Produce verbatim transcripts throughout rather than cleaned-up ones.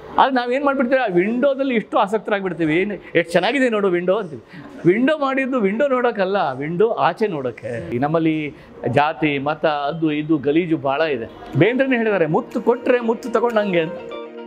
ಆಗ ನಾವೇನು ಮಾಡಿಬಿಡ್ತೀವಿ, ಆ ವಿಂಡೋದಲ್ಲಿ ಇಷ್ಟು ಆಸಕ್ತರಾಗಿಬಿಡ್ತೀವಿ. ಏನು ಎಷ್ಟು ಚೆನ್ನಾಗಿದೆ ನೋಡು ವಿಂಡೋ ಅಂತೀವಿ. ವಿಂಡೋ ಮಾಡಿದ್ದು ವಿಂಡೋ ನೋಡೋಕ್ಕಲ್ಲ, ವಿಂಡೋ ಆಚೆ ನೋಡೋಕ್ಕೆ. ನಮ್ಮಲ್ಲಿ ಜಾತಿ ಮತ ಅದು ಇದು ಗಲೀಜು ಭಾಳ ಇದೆ. ಬೇಂದ್ರನೇ ಹೇಳಿದ್ದಾರೆ, ಮುತ್ತು ಕೊಟ್ಟರೆ ಮುತ್ತು ತಗೊಂಡಂಗೆ ಅಂತ.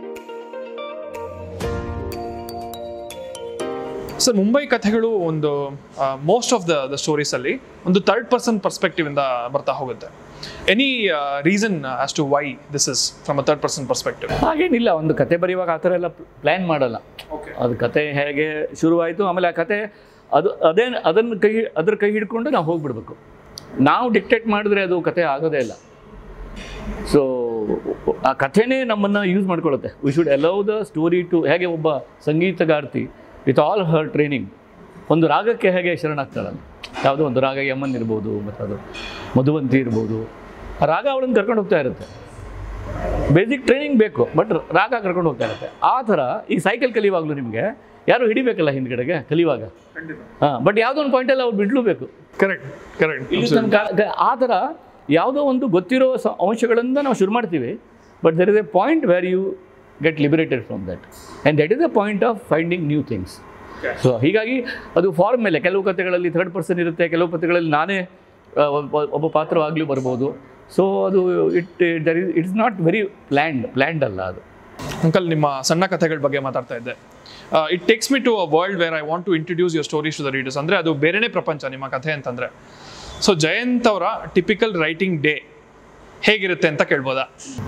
ಸರ್, ಮುಂಬೈ ಕಥೆಗಳು ಒಂದು ಮೋಸ್ಟ್ ಆಫ್ ದ ದ ಸ್ಟೋರೀಸಲ್ಲಿ ಒಂದು ಥರ್ಡ್ ಪರ್ಸನ್ ಪರ್ಸ್ಪೆಕ್ಟಿವಿಂದ ಬರ್ತಾ ಹೋಗುತ್ತೆ. Any reason as to why this is from a third person perspective? ಹಾಗೇನಿಲ್ಲ, ಒಂದು ಕತೆ ಬರೆಯುವಾಗ ಆ ಥರ ಎಲ್ಲ ಪ್ಲ್ಯಾನ್ ಮಾಡಲ್ಲ. ಅದು ಕತೆ ಹೇಗೆ ಶುರುವಾಯಿತು, ಆಮೇಲೆ ಆ ಕತೆ ಅದು ಅದೇ ಅದನ್ನು ಕೈ ಅದ್ರ ಕೈ ಹಿಡ್ಕೊಂಡು ನಾವು ಹೋಗ್ಬಿಡ್ಬೇಕು. ನಾವು ಡಿಕ್ಟೇಟ್ ಮಾಡಿದ್ರೆ ಅದು ಕತೆ ಆಗೋದೇ ಇಲ್ಲ. ಸೊ ಆ ಕಥೆನೇ ನಮ್ಮನ್ನು ಯೂಸ್ ಮಾಡ್ಕೊಳ್ಳುತ್ತೆ. We should allow the story to, ಹೇಗೆ ಒಬ್ಬ ಸಂಗೀತಗಾರ್ತಿ ವಿತ್ ಆಲ್ ಹರ್ ಟ್ರೈನಿಂಗ್ ಒಂದು ರಾಗಕ್ಕೆ ಹೇಗೆ ಶರಣಾಗ್ತಾಳಲ್ಲ, ಯಾವುದೋ ಒಂದು ರಾಗ ಯಮನ್ ಇರ್ಬೋದು, ಮತ್ತು ಅದು ಮಧುವಂತಿ ಇರ್ಬೋದು, ಆ ರಾಗ ಅವಳನ್ನು ಕರ್ಕೊಂಡು ಹೋಗ್ತಾ ಇರುತ್ತೆ. ಬೇಸಿಕ್ ಟ್ರೈನಿಂಗ್ ಬೇಕು, ಬಟ್ ರಾಗ ಕರ್ಕೊಂಡು ಹೋಗ್ತಾ ಇರುತ್ತೆ. ಆ ಥರ ಈ ಸೈಕಲ್ ಕಲಿಯುವಾಗಲೂ ನಿಮಗೆ ಯಾರು ಹಿಡಿಬೇಕಲ್ಲ ಹಿಂದ್ಗಡೆಗೆ ಕಲಿಯುವಾಗ. ಹಾಂ, ಬಟ್ ಯಾವುದೋ ಒಂದು ಪಾಯಿಂಟಲ್ಲಿ ಅವ್ರು ಬಿಡಲೂಬೇಕು. ಕರೆಕ್ಟ್ ಕರೆಕ್ಟ್ ಇಲ್ಲಿ ತನಕ ಆ ಥರ ಯಾವುದೋ ಒಂದು ಗೊತ್ತಿರೋ ಸ ಅಂಶಗಳಿಂದ ನಾವು ಶುರು ಮಾಡ್ತೀವಿ, but there is a point where you get liberated from that, and that is the point of finding new things. So ಹೀಗಾಗಿ ಅದು ಫಾರ್ಮ್ ಮೇಲೆ, ಕೆಲವು ಕಥೆಗಳಲ್ಲಿ ಥರ್ಡ್ ಪರ್ಸನ್ ಇರುತ್ತೆ, ಕೆಲವು ಕಥೆಗಳಲ್ಲಿ ನಾನೇ ಒಬ್ಬ ಪಾತ್ರವಾಗಲೂ ಬರ್ಬೋದು. ಸೊ ಅದು it there is it's not very planned planned ಅಲ್ಲ ಅದು. ಅಂಕಲ್, ನಿಮ್ಮ ಸಣ್ಣ ಕಥೆಗಳ ಬಗ್ಗೆ ಮಾತಾಡ್ತಾ ಇದ್ದೆ. It takes me to a world where I want to introduce your stories to the readers. ಅಂದರೆ ಅದು ಬೇರೆನೇ ಪ್ರಪಂಚ ನಿಮ್ಮ ಕಥೆ ಅಂತಂದರೆ. ಸೊ ಜಯಂತ್ ಅವರ ಟಿಪಿಕಲ್ ರೈಟಿಂಗ್ ಡೇ ಹೇಗಿರುತ್ತೆ ಅಂತ ಕೇಳ್ಬೋದಾ?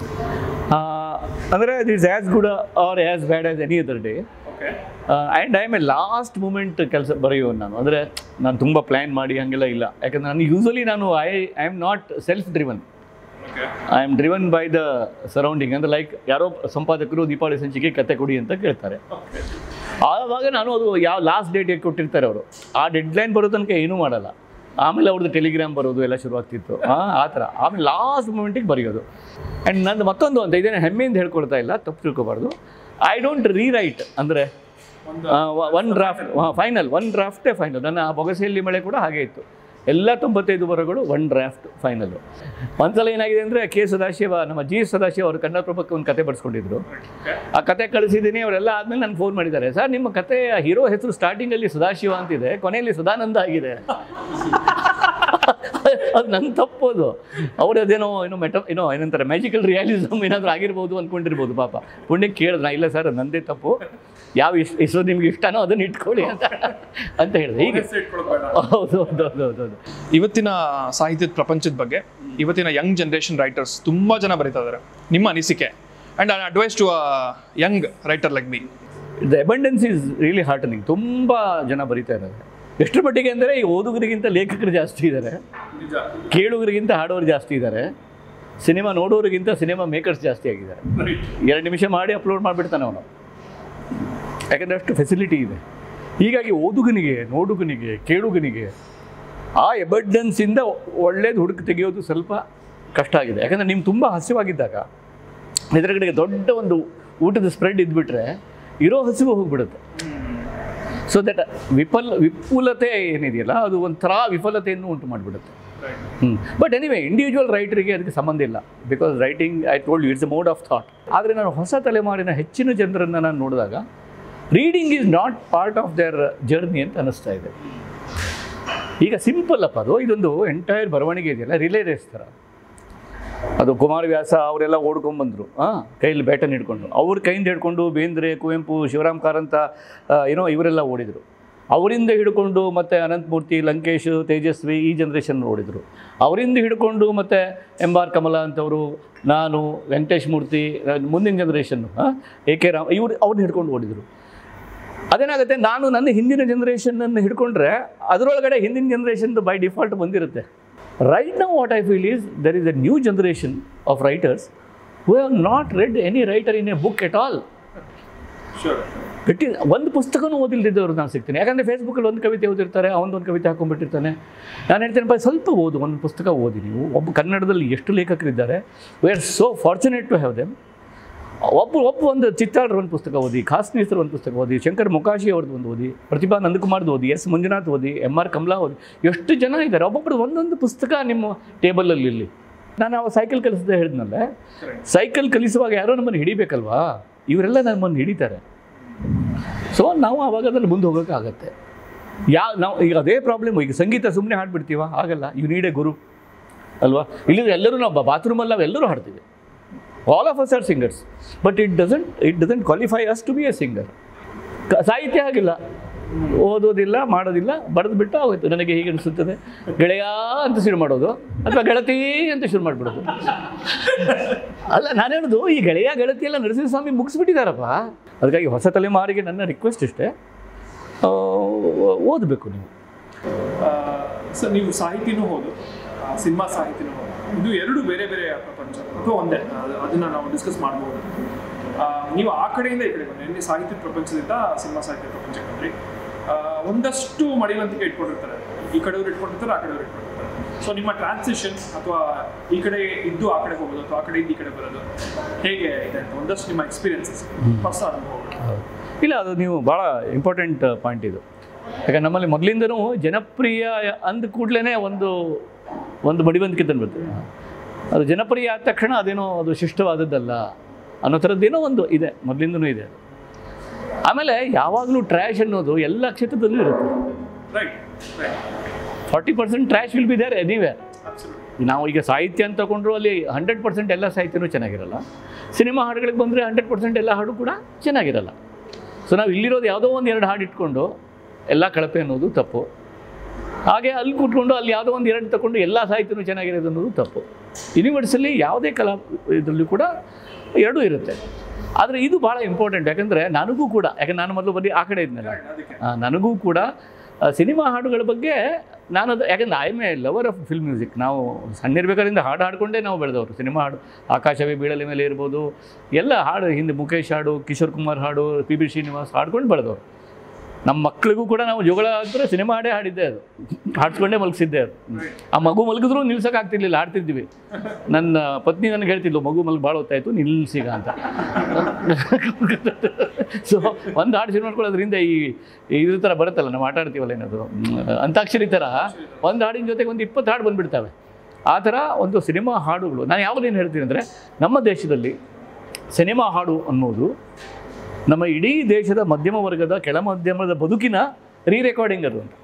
ಅಂದರೆ it is as good or as bad as any other day. And I am a last moment ಕೆಲಸ ಬರೆಯೋನು ನಾನು. ಅಂದರೆ ನಾನು ತುಂಬ ಪ್ಲ್ಯಾನ್ ಮಾಡಿ ಹಾಗೆಲ್ಲ ಇಲ್ಲ. ಯಾಕಂದರೆ ನಾನು ಯೂಸ್ವಲಿ ನಾನು I I am not self driven, I am driven by the surrounding. ಅಂದರೆ ಲೈಕ್ ಯಾರೋ ಸಂಪಾದಕರು ದೀಪಾವಳಿ ಸಂಚಿಕೆ ಕತೆ ಕೊಡಿ ಅಂತ ಕೇಳ್ತಾರೆ, ಆವಾಗ ನಾನು ಅದು ಯಾವ ಲಾಸ್ಟ್ ಡೇಟಿಗೆ ಕೊಟ್ಟಿರ್ತಾರೆ ಅವರು, ಆ ಡೆಡ್ಲೈನ್ ಬರೋ ತನಕ ಏನೂ ಮಾಡಲ್ಲ. ಆಮೇಲೆ ಅವ್ರದ್ದು ಟೆಲಿಗ್ರಾಮ್ ಬರೋದು ಎಲ್ಲ ಶುರುವಾಗ್ತಿತ್ತು ಆ ಥರ. ಆಮೇಲೆ ಲಾಸ್ಟ್ ಮೂಮೆಂಟಿಗೆ ಬರೆಯೋದು. ಆ್ಯಂಡ್ ನಂದು ಮತ್ತೊಂದು ಅಂತ ಇದೇನು ಹೆಮ್ಮೆಯಿಂದ ಹೇಳ್ಕೊಳ್ತಾ ಇಲ್ಲ, ತಪ್ಪು ತಿಳ್ಕೊಬಾರ್ದು. I don't rewrite. ಅಂದರೆ ಒನ್ ಡ್ರಾಫ್ಟ್ ಫೈನಲ್, ಒನ್ ಡ್ರಾಫ್ಟೇ ಫೈನಲ್. ನನ್ನ ಆ ಬೊಗಸೆಯಲ್ಲಿ ಮಳೆ ಕೂಡ ಹಾಗೆ ಇತ್ತು. ಎಲ್ಲ ತೊಂಬತ್ತೈದು ಬರಗಳು ಒನ್ ಡ್ರಾಫ್ಟ್ ಫೈನಲ್ಲು. ಒಂದ್ಸಲ ಏನಾಗಿದೆ ಅಂದರೆ, ಕೆ ಸದಾಶಿವ, ನಮ್ಮ ಜಿ ಸದಾಶಿವ ಅವರು ಕನ್ನಡ ಪ್ರಭಕ್ಕೆ ಒಂದು ಕತೆ ಬರೆಸ್ಕೊಂಡಿದ್ರು. ಆ ಕತೆ ಕಳಿಸಿದ್ದೀನಿ. ಅವರೆಲ್ಲ ಆದಮೇಲೆ ನನಗೆ ಫೋನ್ ಮಾಡಿದ್ದಾರೆ, ಸರ್ ನಿಮ್ಮ ಕತೆ ಹೀರೋ ಹೆಸರು ಸ್ಟಾರ್ಟಿಂಗಲ್ಲಿ ಸದಾಶಿವ ಅಂತಿದೆ, ಕೊನೆಯಲ್ಲಿ ಸದಾನಂದ ಆಗಿದೆ. ಅದು ನನ್ನ ತಪ್ಪೋದು. ಅವ್ರು ಅದೇನೋ ಏನೋ ಮೆಟ ಏನೋ ಏನಂತಾರೆ ಮ್ಯಾಜಿಕಲ್ ರಿಯಾಲಿಸಮ್ ಏನಾದರೂ ಆಗಿರ್ಬೋದು ಅಂದ್ಕೊಂಡಿರ್ಬೋದು. ಪಾಪ ಪುಣ್ಯಕ್ಕೆ ಕೇಳಿದ್ರೆ, ಇಲ್ಲ ಸರ್ ನನ್ನದೇ ತಪ್ಪು, ಯಾವ ಇಷ್ಟ ಹೆಸರು ನಿಮ್ಗೆ ಇಷ್ಟನೋ ಅದನ್ನು ಇಟ್ಕೊಳ್ಳಿ ಅಂತ ಅಂತ ಹೇಳಿದೆ. ಹೀಗೆ ಹೌದು ಹೌದು ಹೌದು ಹೌದು ಇವತ್ತಿನ ಸಾಹಿತ್ಯದ ಪ್ರಪಂಚದ ಬಗ್ಗೆ ಇವತ್ತಿನ ಯಂಗ್ ಜನರೇಷನ್ ರೈಟರ್ಸ್ ತುಂಬ ಜನ ಬರೀತಾ ಇದ್ದಾರೆ. ನಿಮ್ಮ ಅನಿಸಿಕೆ and an advice to a young writer like me? The abundance is really heartening. ತುಂಬ ಜನ ಬರೀತಾ ಇದ್ದಾರೆ. ಎಷ್ಟರ ಮಟ್ಟಿಗೆ ಅಂದರೆ, ಈ ಓದುಗರಿಗಿಂತ ಲೇಖಕರು ಜಾಸ್ತಿ ಇದ್ದಾರೆ, ಕೇಳುಗರಿಗಿಂತ ಹಾಡೋರು ಜಾಸ್ತಿ ಇದ್ದಾರೆ, ಸಿನಿಮಾ ನೋಡೋರಿಗಿಂತ ಸಿನಿಮಾ ಮೇಕರ್ಸ್ ಜಾಸ್ತಿ ಆಗಿದ್ದಾರೆ. ಎರಡು ನಿಮಿಷ ಮಾಡಿ ಅಪ್ಲೋಡ್ ಮಾಡಿಬಿಡ್ತಾನೆ ಅವನು, ಯಾಕಂದರೆ ಅಷ್ಟು ಫೆಸಿಲಿಟಿ ಇದೆ. ಹೀಗಾಗಿ ಓದುಗನಿಗೆ, ನೋಡುಗನಿಗೆ, ಕೇಳುಗನಿಗೆ ಆ ಎಬರ್ಡೆನ್ಸಿಂದ ಒಳ್ಳೇದು ಹುಡುಕಿ ತೆಗೆಯೋದು ಸ್ವಲ್ಪ ಕಷ್ಟ ಆಗಿದೆ. ಯಾಕಂದರೆ ನಿಮ್ಗೆ ತುಂಬ ಹಸಿವಾಗಿದ್ದಾಗ ಎದುರುಗಡೆಗೆ ದೊಡ್ಡ ಒಂದು ಊಟದ ಸ್ಪ್ರೆಡ್ ಇದ್ಬಿಟ್ರೆ ಇರೋ ಹಸಿವು ಹೋಗಿಬಿಡುತ್ತೆ. ಸೊ ದಟ್ ವಿಫಲ ವಿಪುಲತೆ ಏನಿದೆಯಲ್ಲ, ಅದು ಒಂಥರ ವಿಫಲತೆಯನ್ನು ಉಂಟು ಮಾಡಿಬಿಡುತ್ತೆ. ಹ್ಞೂ ಬಟ್ ಎನಿವೇ, ಇಂಡಿವಿಜುವಲ್ ರೈಟರಿಗೆ ಅದಕ್ಕೆ ಸಂಬಂಧ ಇಲ್ಲ. Because writing, I told you, it's a mode of thought. ಆದರೆ ನಾನು ಹೊಸ ತಲೆಮಾರಿನ ಹೆಚ್ಚಿನ ಜನರನ್ನು ನಾನು ನೋಡಿದಾಗ reading is not part of their journey ಅಂತ ಅನ್ನಿಸ್ತಾ ಇದೆ. ಈಗ ಸಿಂಪಲ್ ಅಪ್ಪ, ಅದು ಇದೊಂದು ಎಂಟೈರ್ ಬರವಣಿಗೆ ಇದೆಯಲ್ಲ, ರಿಲೇ ರೇಸ್ ಥರ. ಅದು ಕುಮಾರವ್ಯಾಸ ಅವರೆಲ್ಲ ಓಡ್ಕೊಂಡ್ಬಂದರು, ಹಾಂ, ಕೈಯಲ್ಲಿ ಬ್ಯಾಟನ್ ಹಿಡ್ಕೊಂಡು. ಅವ್ರ ಕೈಯಿಂದ ಹಿಡ್ಕೊಂಡು ಬೇಂದ್ರೆ, ಕುವೆಂಪು, ಶಿವರಾಮ್ ಕಾರಂತ, ಏನೋ ಇವರೆಲ್ಲ ಓಡಿದರು. ಅವರಿಂದ ಹಿಡ್ಕೊಂಡು ಮತ್ತು ಅನಂತಮೂರ್ತಿ, ಲಂಕೇಶ್, ತೇಜಸ್ವಿ, ಈ ಜನ್ರೇಷನ್ ಓಡಿದರು. ಅವರಿಂದ ಹಿಡ್ಕೊಂಡು ಮತ್ತು ಎಂ ಆರ್ ಕಮಲ ಅಂತವರು, ನಾನು, ವೆಂಕಟೇಶ್ ಮೂರ್ತಿ, ಮುಂದಿನ ಜನ್ರೇಷನ್ನು ಹಾಂ ಎ ಕೆ ರಾಮ್, ಇವರು ಅವ್ರನ್ನ ಹಿಡ್ಕೊಂಡು ಓಡಿದರು. ಅದೇನಾಗುತ್ತೆ, ನಾನು ನನ್ನ ಹಿಂದಿನ ಜನ್ರೇಷನನ್ನು ಹಿಡ್ಕೊಂಡ್ರೆ ಅದರೊಳಗಡೆ ಹಿಂದಿನ ಜನ್ರೇಷನ್ದು ಬೈ ಡಿಫಾಲ್ಟ್ ಬಂದಿರುತ್ತೆ. Right now what I feel is there is a new generation of writers who have not read any writer in a book at all. Sure. It is ಒಂದು ಪುಸ್ತಕನೂ ಓದಿಲ್ದಿದ್ದವರು ನಾನು ಸಿಗ್ತೀನಿ. ಯಾಕಂದರೆ ಫೇಸ್ಬುಕ್ಕಲ್ಲಿ ಒಂದು ಕವಿತೆ ಓದಿರ್ತಾರೆ, ಅವನೊಂದು ಕವಿತೆ ಹಾಕೊಂಡ್ಬಿಟ್ಟಿರ್ತಾನೆ. ನಾನು ಹೇಳ್ತೇನೆ, ಬೈ ಸ್ವಲ್ಪ ಓದು, ಒಂದು ಪುಸ್ತಕ ಓದಿ. ನೀವು ಒಬ್ಬ ಕನ್ನಡದಲ್ಲಿ ಎಷ್ಟು ಲೇಖಕರಿದ್ದಾರೆ, we are so fortunate to have them. ಒಬ್ಬ ಒಬ್ಬ ಒಂದು ಚಿತ್ತಾಳ್ರ ಒಂದು ಪುಸ್ತಕ ಓದಿ, ಖಾಸ್ನೀಸರ್ ಒಂದು ಪುಸ್ತಕ ಓದಿ, ಶಂಕರ್ ಮೊಕಾಶಿ ಅವ್ರದ್ದು ಒಂದು ಓದಿ, ಪ್ರತಿಭಾ ನಂದಕುಮಾರ್ದು ಓದಿ, ಎಸ್ ಮಂಜುನಾಥ್ ಓದಿ, ಎಮ್ ಆರ್ ಕಮಲಾ ಓದಿ. ಎಷ್ಟು ಜನ ಇದ್ದಾರೆ, ಒಬ್ಬೊಬ್ಬರು ಒಂದೊಂದು ಪುಸ್ತಕ ನಿಮ್ಮ ಟೇಬಲಲ್ಲಿ ಇರಲಿ. ನಾನು ಅವ ಸೈಕಲ್ ಕಲಿಸಿದೆ ಹೇಳಿದ್ನಲ್ಲ, ಸೈಕಲ್ ಕಲಿಸುವಾಗ ಯಾರೋ ನಮ್ಮನ್ನು ಹಿಡಿಬೇಕಲ್ವಾ. ಇವರೆಲ್ಲ ನಮ್ಮನ್ನು ಹಿಡಿತಾರೆ. ಸೊ ನಾವು ಆವಾಗ ಅದರಲ್ಲಿ ಮುಂದೆ ಹೋಗೋಕ್ಕಾಗತ್ತೆ. ಯಾ ನಾವು ಈಗ ಅದೇ ಪ್ರಾಬ್ಲಮ್. ಈಗ ಸಂಗೀತ ಸುಮ್ಮನೆ ಹಾಡ್ಬಿಡ್ತೀವ? ಆಗಲ್ಲ. ಯು ನೀಡ್ ಎ ಗುರು ಅಲ್ವಾ? ಇಲ್ಲಿದ್ರೆ ಎಲ್ಲರೂ ನಾವು ಬಾತ್ರೂಮಲ್ಲಿ ನಾವು ಎಲ್ಲರೂ ಹಾಡ್ತೀವಿ. All of us are singers, but it doesn't it doesn't qualify us to be a singer. ಸಾಹಿತ್ಯ ಆಗಿಲ್ಲ, ಓದೋದಿಲ್ಲ, ಮಾಡೋದಿಲ್ಲ, ಬರೆದು ಬಿಟ್ಟು ಆಗೋಯ್ತು. ನನಗೆ ಹೀಗೆ ಅನಿಸುತ್ತದೆ, ಗೆಳೆಯ ಅಂತ ಶುರು ಮಾಡೋದು, ಅಥವಾ ಗೆಳತಿ ಅಂತ ಶುರು ಮಾಡಿಬಿಡೋದು. ಅಲ್ಲ, ನಾನು ಹೇಳೋದು ಈ ಗೆಳೆಯ ಗೆಳತಿ ಎಲ್ಲ ನರಸಿಂಹಸ್ವಾಮಿ ಮುಗಿಸ್ಬಿಟ್ಟಿದ್ದಾರಪ್ಪ. ಅದಕ್ಕಾಗಿ ಹೊಸ ತಲೆಮಾರಿಗೆ ನನ್ನ ರಿಕ್ವೆಸ್ಟ್ ಇಷ್ಟೇ, ಓದಬೇಕು ನೀವು. ಸರ್, ನೀವು ಸಾಹಿತಿನೂ ಹೌದು, ಸಿನಿಮಾ ಸಾಹಿತಿನೂ ಹೌದು. ಇದು ಎರಡು ಬೇರೆ ಬೇರೆ ಪ್ರಪಂಚ ಅಥವಾ ಒಂದೇ, ಅದನ್ನು ನಾವು ಡಿಸ್ಕಸ್ ಮಾಡ್ಬೋದು. ನೀವು ಆ ಕಡೆಯಿಂದ ಈ ಕಡೆ ಬಂದರೆ, ಎಲ್ಲಿ ಸಾಹಿತ್ಯ ಪ್ರಪಂಚದಿಂದ ಸಿನಿಮಾ ಸಾಹಿತ್ಯ ಪ್ರಪಂಚಕ್ಕೆ ಬಂದ್ರಿ. ಒಂದಷ್ಟು ಮಡಿವಂತಿಕೆ ಇಟ್ಕೊಂಡಿರ್ತಾರೆ, ಈ ಕಡೆಯವ್ರು ಇಟ್ಕೊಂಡಿರ್ತಾರೆ, ಆ ಕಡೆಯವ್ರು ಇಟ್ಕೊಂಡಿರ್ತಾರೆ. ಸೊ ನಿಮ್ಮ ಟ್ರಾನ್ಸಿಷನ್ ಅಥವಾ ಈ ಕಡೆ ಇದ್ದು ಆ ಕಡೆ ಹೋಗೋದು ಅಥವಾ ಆ ಕಡೆಯಿಂದ ಈ ಕಡೆ ಬರೋದು ಹೇಗೆ ಇದೆ ಅಂತ ಒಂದಷ್ಟು ನಿಮ್ಮ ಎಕ್ಸ್ಪೀರಿಯನ್ಸಸ್, ಹೊಸ ಅನುಭವ. ಇಲ್ಲ, ಅದು ನೀವು ಭಾಳ ಇಂಪಾರ್ಟೆಂಟ್ ಪಾಯಿಂಟ್ ಇದು. ಯಾಕಂದ್ರೆ ನಮ್ಮಲ್ಲಿ ಮೊದಲಿಂದನೂ ಜನಪ್ರಿಯ ಅಂದ ಕೂಡಲೇ ಒಂದು ಒಂದು ಮಡಿವಂತಿಕೆ ತಂದುಬಿಡ್ತೀವಿ. ಅದು ಜನಪ್ರಿಯ ಆದ ತಕ್ಷಣ ಅದೇನೋ ಅದು ಶಿಷ್ಟವಾದದ್ದಲ್ಲ ಅನ್ನೋ ಥರದ್ದೇನೋ ಒಂದು ಇದೆ, ಮೊದಲಿಂದನೂ ಇದೆ. ಆಮೇಲೆ ಯಾವಾಗಲೂ ಟ್ರ್ಯಾಶ್ ಅನ್ನೋದು ಎಲ್ಲ ಕ್ಷೇತ್ರದಲ್ಲೂ ಇರುತ್ತೆ. Forty percent trash will be there anywhere. ನಾವು ಈಗ ಸಾಹಿತ್ಯ ಅಂತ ತಗೊಂಡ್ರು ಅಲ್ಲಿ ಹಂಡ್ರೆಡ್ ಪರ್ಸೆಂಟ್ ಎಲ್ಲ ಸಾಹಿತ್ಯನೂ ಚೆನ್ನಾಗಿರಲ್ಲ. ಸಿನಿಮಾ ಹಾಡುಗಳಿಗೆ ಬಂದರೆ ಹಂಡ್ರೆಡ್ ಪರ್ಸೆಂಟ್ ಎಲ್ಲ ಹಾಡು ಕೂಡ ಚೆನ್ನಾಗಿರಲ್ಲ. ಸೊ ನಾವು ಇಲ್ಲಿರೋದು ಯಾವುದೋ ಒಂದು ಎರಡು ಹಾಡು ಇಟ್ಕೊಂಡು ಎಲ್ಲ ಕಳಪೆ ಅನ್ನೋದು ತಪ್ಪು. ಹಾಗೆ ಅಲ್ಲಿ ಕೂತ್ಕೊಂಡು ಅಲ್ಲಿ ಯಾವುದೋ ಒಂದು ಎರಡು ತಗೊಂಡು ಎಲ್ಲ ಸಾಹಿತ್ಯನೂ ಚೆನ್ನಾಗಿರೋದು ಅನ್ನೋದು ತಪ್ಪು. ಯೂನಿವರ್ಸಲ್ಲಿ ಯಾವುದೇ ಕಲಾ ಇದರಲ್ಲೂ ಕೂಡ ಎರಡೂ ಇರುತ್ತೆ. ಆದರೆ ಇದು ಭಾಳ ಇಂಪಾರ್ಟೆಂಟ್. ಯಾಕಂದರೆ ನನಗೂ ಕೂಡ, ಯಾಕಂದ್ರೆ ನಾನು ಮೊದಲು ಬರೀ ಆ ಕಡೆ ಇದ್ನಲ್ಲ, ನನಗೂ ಕೂಡ ಸಿನಿಮಾ ಹಾಡುಗಳ ಬಗ್ಗೆ ನಾನು ಅದು, ಯಾಕಂದರೆ I am a lover of film music. ನಾವು ಸಣ್ಣಿರ್ಬೇಕಾದ್ರಿಂದ ಹಾಡು ಹಾಡ್ಕೊಂಡೇ ನಾವು ಬೆಳೆದವರು. ಸಿನಿಮಾ ಹಾಡು ಆಕಾಶವೇ ಬೀಳಲಿ ಮೇಲೆ ಇರ್ಬೋದು, ಎಲ್ಲ ಹಾಡು ಹಿಂದೆ ಮುಖೇಶ್ ಹಾಡು, ಕಿಶೋರ್ ಕುಮಾರ್ ಹಾಡು, ಪಿ ಬಿ ಶ್ರೀನಿವಾಸ್ ಹಾಡ್ಕೊಂಡು ಬೆಳೆದವರು. ನಮ್ಮ ಮಕ್ಕಳಿಗೂ ಕೂಡ ನಾವು ಜೋಗಳ ಅಂದರೆ ಸಿನಿಮಾ ಹಾಡೇ ಹಾಡಿದ್ದೆ, ಅದು ಹಾಡ್ಸ್ಕೊಂಡೇ ಮಲಗಿಸಿದ್ದೆ. ಅದು ಆ ಮಗು ಮಲಗಿದ್ರೂ ನಿಲ್ಸೋಕ್ಕಾಗ್ತಿರ್ಲಿಲ್ಲ, ಹಾಡ್ತಿದ್ವಿ. ನನ್ನ ಪತ್ನಿ ನನಗೆ ಹೇಳ್ತಿದ್ಲು, ಮಗು ಮಲಗಿ ಭಾಳ ಹೊತ್ತಾಯಿತು ನಿಲ್ಸಿಗ ಅಂತ. ಸೊ ಒಂದು ಹಾಡು ಶುರು ಮಾಡ್ಕೊಳ್ಳೋದ್ರಿಂದ ಈ ಇದ್ರ ಥರ ಬರುತ್ತಲ್ಲ, ನಾವು ಆಟ ಆಡ್ತೀವಲ್ಲ ಏನದು ಅಂತಾಕ್ಷರಿ ಥರ, ಒಂದು ಹಾಡಿನ ಜೊತೆಗೆ ಒಂದು ಇಪ್ಪತ್ತು ಹಾಡು ಬಂದುಬಿಡ್ತವೆ. ಆ ಥರ ಒಂದು ಸಿನಿಮಾ ಹಾಡುಗಳು. ನಾನು ಯಾವಾಗಲೇನು ಹೇಳ್ತೀನಿ ಅಂದರೆ, ನಮ್ಮ ದೇಶದಲ್ಲಿ ಸಿನಿಮಾ ಹಾಡು ಅನ್ನೋದು ನಮ್ಮ ಇಡೀ ದೇಶದ ಮಧ್ಯಮ ವರ್ಗದ ಕೆಳ ಮಧ್ಯಮದ ಬದುಕಿನ ರೀ ರೆಕಾರ್ಡಿಂಗ್ ಅದು ಅಂತ.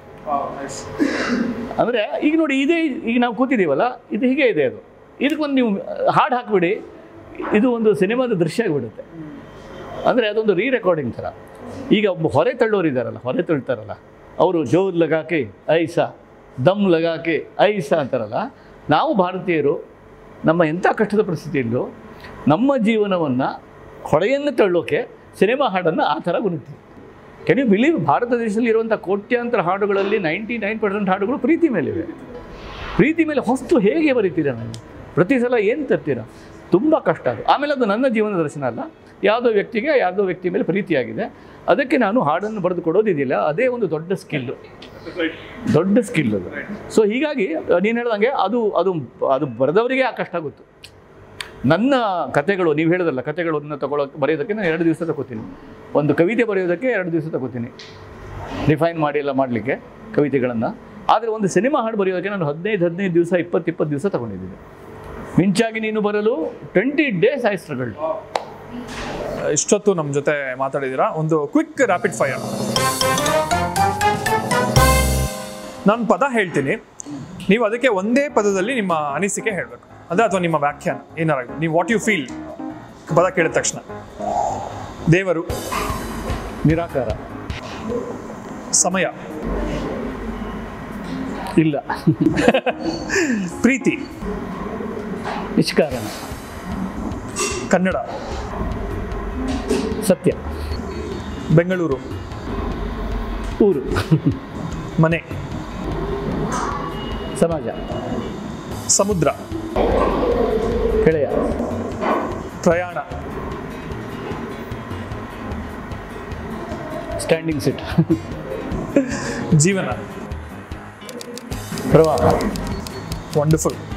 ಅಂದರೆ ಈಗ ನೋಡಿ, ಇದೇ ಈಗ ನಾವು ಕೂತಿದ್ದೀವಲ್ಲ, ಇದು ಹೀಗೆ ಇದೆ. ಅದು ಇದಕ್ಕೊಂದು ನೀವು ಹಾಡು ಹಾಕಿಬಿಡಿ, ಇದು ಒಂದು ಸಿನಿಮಾದ ದೃಶ್ಯ ಆಗಿಬಿಡುತ್ತೆ. ಅಂದರೆ ಅದೊಂದು ರೀ ರೆಕಾರ್ಡಿಂಗ್ ಥರ. ಈಗ ಒಬ್ಬ ಹೊರೆ ತಳ್ಳೋರು ಇದ್ದಾರಲ್ಲ, ಹೊರೆ ತಳ್ತಾರಲ್ಲ, ಅವರು ಜೋರ್ ಲಗಾಕೆ ಐಸಾ, ದಮ್ ಲಗಾಕೆ ಐಸಾ ಅಂತಾರಲ್ಲ. ನಾವು ಭಾರತೀಯರು ನಮ್ಮ ಎಂಥ ಕಷ್ಟದ ಪರಿಸ್ಥಿತಿಯಲ್ಲೂ ನಮ್ಮ ಜೀವನವನ್ನು ಹೊಳೆಯನ್ನು ತಳ್ಳೋಕೆ ಸಿನಿಮಾ ಹಾಡನ್ನು ಆ ಥರ ಗುರುತ್ತೀವಿ. Can you believe? ಭಾರತ ದೇಶದಲ್ಲಿ ಇರುವಂಥ ಕೋಟ್ಯಾಂತರ ಹಾಡುಗಳಲ್ಲಿ ನೈಂಟಿ ನೈನ್ ಪರ್ಸೆಂಟ್ ಹಾಡುಗಳು ಪ್ರೀತಿ ಮೇಲಿವೆ. ಪ್ರೀತಿ ಮೇಲೆ ಹೊಸ್ತು ಹೇಗೆ ಬರೀತೀರಾ ನೀವು? ಪ್ರತಿ ಸಲ ಏನು ತರ್ತೀರಾ? ತುಂಬ ಕಷ್ಟ ಅದು. ಆಮೇಲೆ ಅದು ನನ್ನ ಜೀವನ ದರ್ಶನ ಅಲ್ಲ, ಯಾವುದೋ ವ್ಯಕ್ತಿಗೆ ಯಾವುದೋ ವ್ಯಕ್ತಿ ಮೇಲೆ ಪ್ರೀತಿಯಾಗಿದೆ, ಅದಕ್ಕೆ ನಾನು ಹಾಡನ್ನು ಬರೆದು ಕೊಡೋದಿದೆಯಲ್ಲ, ಅದೇ ಒಂದು ದೊಡ್ಡ ಸ್ಕಿಲ್ಲು, ದೊಡ್ಡ ಸ್ಕಿಲ್ ಅದು. ಸೊ ಹೀಗಾಗಿ ನೀನು ಹೇಳ್ದಂಗೆ ಅದು ಅದು ಅದು ಬರೆದವರಿಗೆ ಆ ಕಷ್ಟ ಗೊತ್ತು. ನನ್ನ ಕತೆಗಳು, ನೀವು ಹೇಳಿದ್ರಲ್ಲ, ಕತೆಗಳನ್ನು ತಗೊಳ್ಳೋಕೆ ಬರೆಯೋದಕ್ಕೆ ನಾನು ಎರಡು ದಿವಸ ತಗೋತೀನಿ. ಒಂದು ಕವಿತೆ ಬರೆಯೋದಕ್ಕೆ ಎರಡು ದಿವಸ ತಗೋತೀನಿ, ರಿಫೈನ್ ಮಾಡಿ ಎಲ್ಲ ಮಾಡಲಿಕ್ಕೆ ಕವಿತೆಗಳನ್ನು. ಆದರೆ ಒಂದು ಸಿನಿಮಾ ಹಾಡು ಬರೆಯೋದಕ್ಕೆ ನಾನು ಹದಿನೈದು ಹದಿನೈದು ದಿವಸ ಇಪ್ಪತ್ತು ಇಪ್ಪತ್ತು ದಿವಸ ತಗೊಂಡಿದ್ದೀನಿ. ಮಿಂಚಾಗಿ ನೀನು ಬರಲು ಟ್ವೆಂಟಿ ಡೇಸ್ ಐ ಸ್ಟ್ರಗಲ್. ಇಷ್ಟೊತ್ತು ನಮ್ಮ ಜೊತೆ ಮಾತಾಡಿದ್ದೀರಾ. ಒಂದು ಕ್ವಿಕ್ ರ್ಯಾಪಿಡ್ ಫೈರ್. ನಾನು ಪದ ಹೇಳ್ತೀನಿ, ನೀವು ಅದಕ್ಕೆ ಒಂದೇ ಪದದಲ್ಲಿ ನಿಮ್ಮ ಅನಿಸಿಕೆ ಹೇಳಬೇಕು, ಅಂದರೆ ಅಥವಾ ನಿಮ್ಮ ವ್ಯಾಖ್ಯಾನ ಏನಾರ, ನೀವು ವಾಟ್ ಯು ಫೀಲ್ ಪದ ಕೇಳಿದ ತಕ್ಷಣ. ದೇವರು, ನಿರಾಕಾರ, ಸಮಯ, ಇಲ್ಲ, ಪ್ರೀತಿ, ನಿಷ್ಕಾರಣ, ಕನ್ನಡ, ಸತ್ಯ, ಬೆಂಗಳೂರು, ಊರು, ಮನೆ, ಸಮಾಜ, ಸಮುದ್ರ, ಗೆಳೆಯ, ಪ್ರಯಾಣ, ಸ್ಟ್ಯಾಂಡಿಂಗ್ ಸಿಟ್, ಜೀವನ, ಪ್ರವಾಹ. ವಂಡರ್ಫುಲ್.